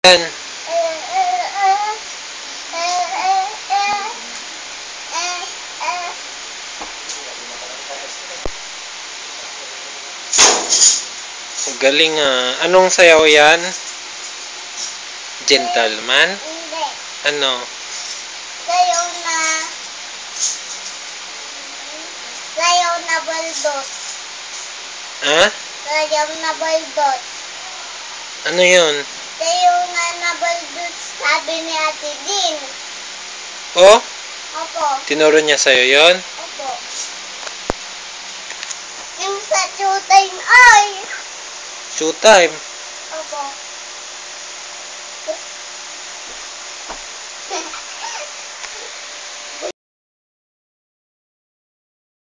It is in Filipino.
Yan. Galing ah. Anong sayaw yan? Gentleman? Hindi. Ano? Sayaw na baldot. Ha? Sayaw na baldot. Ano yun? Sayaw na baldot, sabi ni Ate Din. Oh? Opo. Tinuro niya sa'yo yun? Opo. Yung sa showtime ay. Showtime. Opo.